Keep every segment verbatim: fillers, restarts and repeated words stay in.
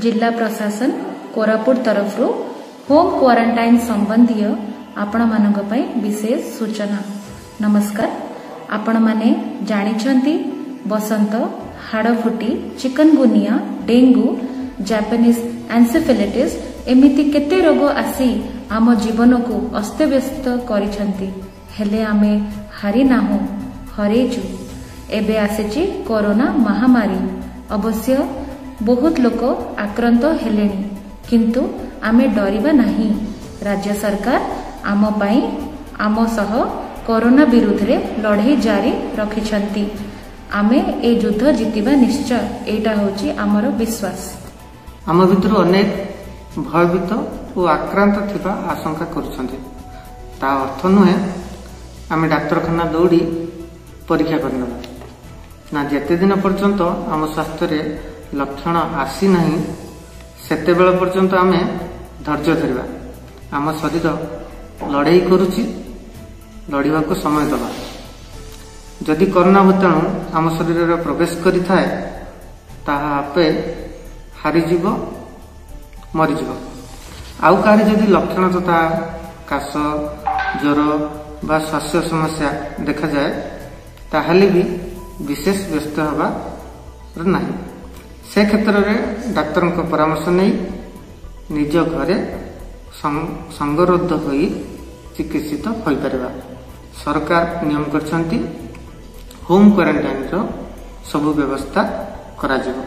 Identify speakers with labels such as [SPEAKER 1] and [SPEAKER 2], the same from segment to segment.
[SPEAKER 1] जिला प्रशासन कोरापुट तरफ होम क्वारंटाइन संबंधी आपण मानक पई विशेष सूचना। नमस्कार, आपण माने जानिछंती बसंत, हाड़फुटी, चिकनगुनिया, डेंगू, जापानीज एन्सेफेलाइटिस एमिति केते रोग आसी आम जीवन को अस्तव्यस्त करिछंती, हेले आमे हारी नाहु, हरेचु। एबे आसेची कोरोना महामारी। अवश्य बहुत लोक आक्रांत हेलेनी, किंतु आमे डरिबा नहीं। राज्य सरकार आम पाई आम सह कोरोना विरुद्ध रे लड़ाई जारी रखिछंती। आमे ए युद्ध जीतिबा निश्चय, एटा होची आमर विश्वास।
[SPEAKER 2] आम भितर अनेक भयभीत और आक्रांत थिबा आशंका करुछंती। ता अर्थ नुहे आमे डाक्तरखाना दौड़ी परीक्षा करना ना। जेते दिन पर्यंत आम स्वास्थ्य रे लक्षण आसी नहीं सेते बेल पर्यंत आमे धैर्य धरिबा। आम शरीर लड़ाई करुची, लड़िबा को समय दबा। जदि कोरोना भूताणु आम शरीर रे प्रवेश करि थाए ताहा आपे हारिजीव, मरीजीव। आउ कारी जदि लक्षण तथा काश, ज्वर बा श्वास समस्या देखा जाए ताहले भी विशेष व्यस्त हवा नहीं। से क्षेत्र में डाक्तर परामर्श नहीं निज घरे संगरोध होई चिकित्सित हो पारिबा। सरकार नियम करछंती होम क्वारंटाइन रो सब व्यवस्था करा जिवो।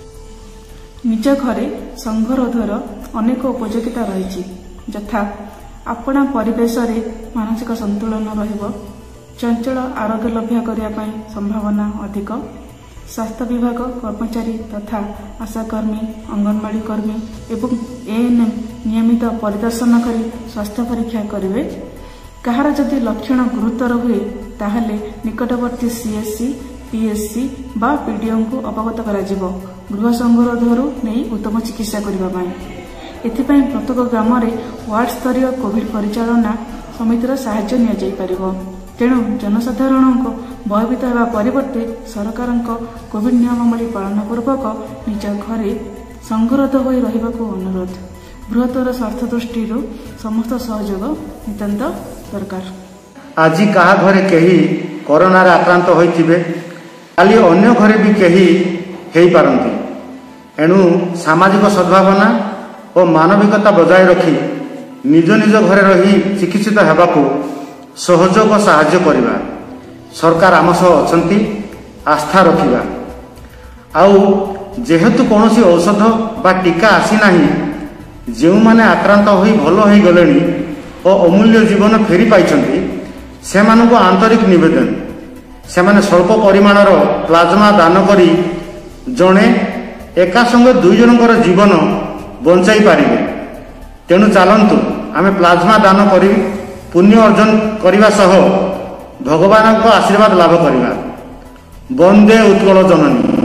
[SPEAKER 3] निज घरे संगरोधर अनेक उपयोगिता रही, यथा अपना परिवेश रे मानसिक संतुलन रहिबो, चंचल आरोग्य लभ्य करिया पई संभावना अधिक। स्वास्थ्य विभाग कर्मचारी तथा आशाकर्मी, अंगनवाड़ी कर्मी एवं एएनएम नियमित परिदर्शन करी स्वास्थ्य परीक्षा करिवे। कहार जदि लक्षण गुरुतर हुए ताहले निकटवर्ती सीएससी, पीएससी बा पीडीओ को अवगत करा जिवो, गृह संगरोधरु नहीं उत्तम चिकित्सा करिबा पई। एथिपई प्रत्येक ग्राम में वार्ड स्तरीय कोविड परिचालना समितिर साहाय्य निया जाई परिबो। तेणु जनसाधारण को भयभीत होगा परिवर्ते सरकार कोविड नियमावली पालन पूर्वक निज घरे संगरोध हो रहा अनुरोध। बृहत्तर स्वार्थ दृष्टि समस्त सहयोग नितांत दरकार।
[SPEAKER 4] आज कहा घरे कहीं कोरोना आक्रांत होइथिबे, काली अन्य घरे भी कहीं हेई पारंती। एणु सामाजिक सद्भावना और मानविकता बजाय रखी निज निज घरे रही चिकित्सित हेबाकू सहयोग और साहाय्य करिबा। सरकार आम सह अछंती, आस्था रखिबा। आउ जेहेतु कौनसी औषध बा टीका आसी नाही, जो माने आक्रांत होई भलो होई गलेनी और अमूल्य जीवन फेरी पाइछंती सेमानकु आंतरिक निवेदन, सेमाने स्वल्प परिमाणर प्लाज्मा दान करी जणे एका संगे दुई जनकर जीवन बंचाई पारिबे। तेणु चलंतु आमे प्लाज्मा दान करी पुण्य अर्जन करने सह भगवान आशीर्वाद लाभ करवा। वंदे उत्कल जननी।